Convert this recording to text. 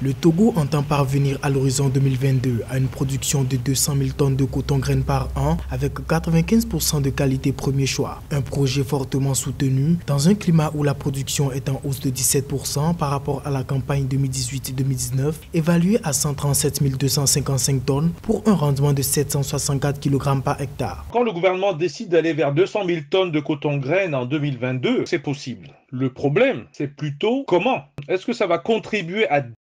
Le Togo entend parvenir à l'horizon 2022 à une production de 200 000 tonnes de coton graines par an avec 95% de qualité premier choix. Un projet fortement soutenu dans un climat où la production est en hausse de 17% par rapport à la campagne 2018-2019, évaluée à 137 255 tonnes pour un rendement de 764 kg par hectare. Quand le gouvernement décide d'aller vers 200 000 tonnes de coton graines en 2022, c'est possible. Le problème, c'est plutôt comment. Est-ce que ça va contribuer à